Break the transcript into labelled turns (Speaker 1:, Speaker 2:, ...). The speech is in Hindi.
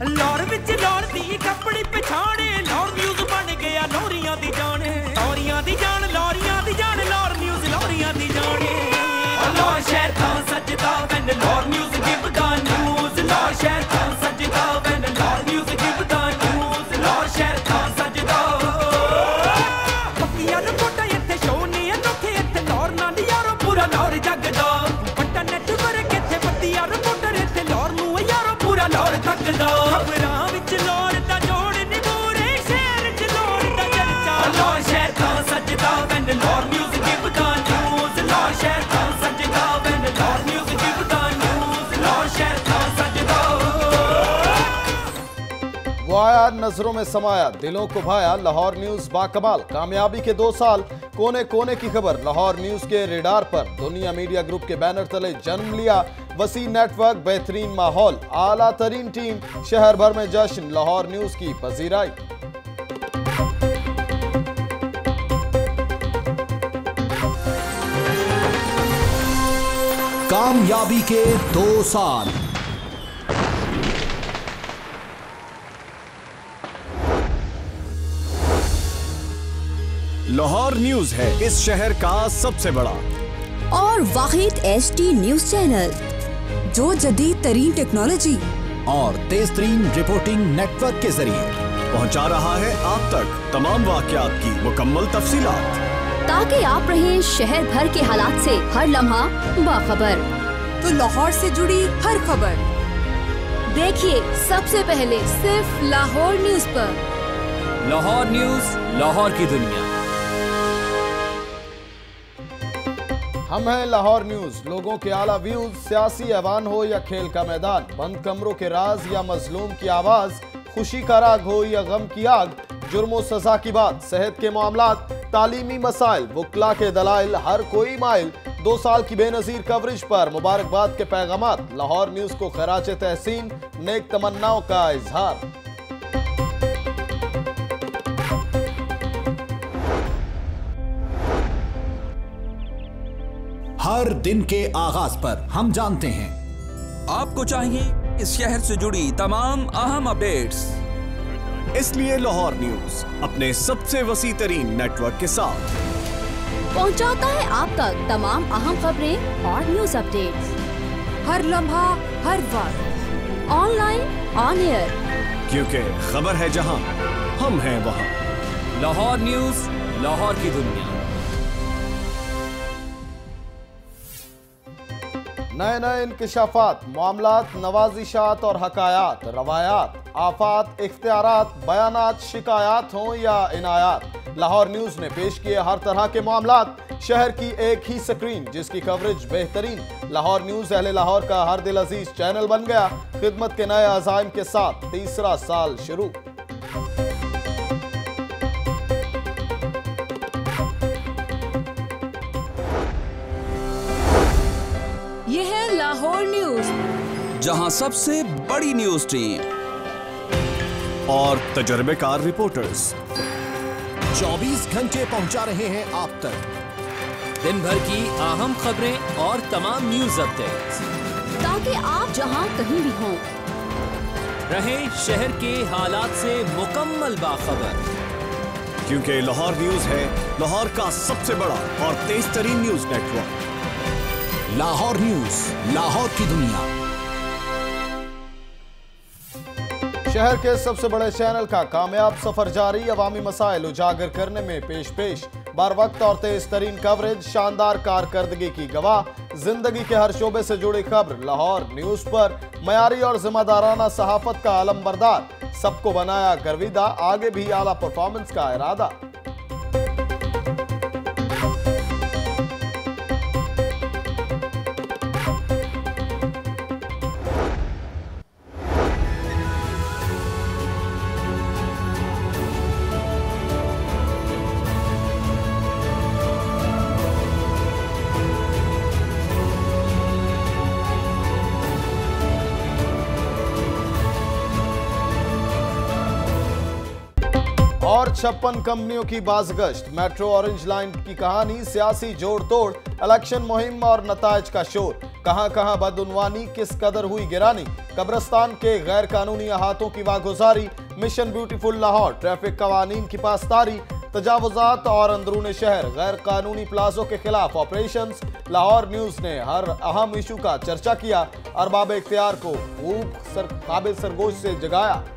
Speaker 1: लाहौर विच लाहौर दी कपड़ी पछाणे लाहौर न्यूज़ बन गया लोरियां दी जान लोरियां दी जान लोरियां दी जान लाहौर न्यूज़ लोरियां दी जान लाहौर शहर दा सजदा when Lahore news give the news Lahore शहर दा सजदा when Lahore news give the news Lahore शहर दा सजदा पक्कियां रिपोर्टां इत्थे शो नहीं अनोखे इत्थे लाहौर नाल यारो पूरा लाहौर जगदा बट्टा नेटवर्क इत्थे पत्तियां रिपोर्टर इत्थे लाहौर नूं यारो पूरा लाहौर तकदा खबरां विच लाहौर दा जोड़ नी पूरे शहर च लाहौर दा चर्चा लाहौर शहर दा सजदा when Lahore news give the news Lahore शहर दा सजदा when Lahore news give the news Lahore शहर दा सजदा
Speaker 2: वो आया नजरों में समाया दिलों को भाया लाहौर न्यूज़ बाकमाल कामयाबी के 2 साल कोने कोने की खबर लाहौर न्यूज़ के रेडार पर दुनिया मीडिया ग्रुप के बैनर तले जन्म लिया वसी नेटवर्क बेहतरीन माहौल आला तरीन टीम शहर भर में जश्न लाहौर न्यूज़ की पजीराई
Speaker 3: कामयाबी के 2 साल
Speaker 4: लाहौर न्यूज़ है इस शहर का सबसे बड़ा
Speaker 5: और वाहिद एचडी न्यूज़ चैनल जो जदीद तरीन टेक्नोलॉजी
Speaker 3: और तेज तरीन रिपोर्टिंग नेटवर्क के जरिए
Speaker 4: पहुंचा रहा है आप तक तमाम वाकयात की मुकम्मल तफसीलात
Speaker 5: ताकि आप रहें शहर भर के हालात से हर लम्हा बाखबर।
Speaker 6: तो लाहौर से जुड़ी हर खबर
Speaker 5: देखिए सबसे पहले सिर्फ लाहौर न्यूज़ पर।
Speaker 7: लाहौर न्यूज़ लाहौर की दुनिया।
Speaker 2: हम हैं लाहौर न्यूज़ लोगों के आला व्यूज सियासी ऐवान हो या खेल का मैदान बंद कमरों के राज या मजलूम की आवाज खुशी का राग हो या गम की आग जुर्म सजा की बात सेहत के मामलात तालीमी मसाइल वकला के दलाइल हर कोई माइल 2 साल की बेनजीर कवरेज पर मुबारकबाद के पैगामात लाहौर न्यूज़ को खराज तहसीन नेक तमन्नाओं का इजहार।
Speaker 3: हर दिन के आगाज पर हम जानते हैं
Speaker 7: आपको चाहिए इस शहर से जुड़ी तमाम अहम अपडेट्स
Speaker 4: इसलिए लाहौर न्यूज़ अपने सबसे वसी तरीन नेटवर्क के साथ
Speaker 5: पहुंचाता है आप तक तमाम अहम खबरें और न्यूज़ अपडेट्स
Speaker 6: हर लम्हा हर वक्त
Speaker 5: ऑनलाइन ऑन एयर
Speaker 4: क्योंकि खबर है जहां हम हैं वहां
Speaker 7: लाहौर न्यूज़ लाहौर की दुनिया।
Speaker 2: नए नए इंकशाफात मामलात नवाजिशात और हकायात रवायात आफात इख्तियारात बयानात शिकायात हों या इनायात लाहौर न्यूज़ ने पेश किए हर तरह के मामलात शहर की एक ही स्क्रीन जिसकी कवरेज बेहतरीन लाहौर न्यूज़ अहले लाहौर का हर दिल अजीज चैनल बन गया खिदमत के नए अज़ाइम के साथ 3रा साल शुरू।
Speaker 6: ये है लाहौर न्यूज़
Speaker 7: जहां सबसे बड़ी न्यूज़ टीम
Speaker 4: और तजर्बेकार रिपोर्टर्स
Speaker 3: 24 घंटे पहुंचा रहे हैं आप तक
Speaker 7: दिन भर की अहम खबरें और तमाम न्यूज़ अपडेट्स
Speaker 5: ताकि आप जहां कहीं भी हों
Speaker 7: रहें शहर के हालात से मुकम्मल बाखबर
Speaker 4: क्योंकि लाहौर न्यूज़ है लाहौर का सबसे बड़ा और तेज तरीन news network
Speaker 3: Lahore news Lahore की दुनिया।
Speaker 2: शहर के सबसे बड़े चैनल का कामयाब सफर जारी अवामी मसाइल उजागर करने में पेश बार वक्त और तेज तरीन कवरेज शानदार कारकर्दगी की गवाह जिंदगी के हर शोबे से जुड़ी खबर लाहौर न्यूज़ पर मयारी और जिम्मेदाराना सहाफत का आलम बरदार सबको बनाया गर्विदा आगे भी आला परफॉर्मेंस का इरादा। और 56 कंपनियों की बाज़गश्त, मेट्रो ऑरेंज लाइन की कहानी, सियासी जोड़ तोड़, इलेक्शन मुहिम और नताज का शोर। कहां कहां बदउनवानी, किस कदर हुई गिरानी, कब्रिस्तान के गैर कानूनी अहातों की वागुजारी, मिशन ब्यूटीफुल लाहौर, ट्रैफिक कवानीन की पासदारी, तजावुजात और अंदरून शहर गैर कानूनी प्लाजों के खिलाफ ऑपरेशंस। लाहौर न्यूज ने हर अहम इशू का चर्चा किया, अरबाब इख्तियार को खूब काबिल सरगोश से जगाया।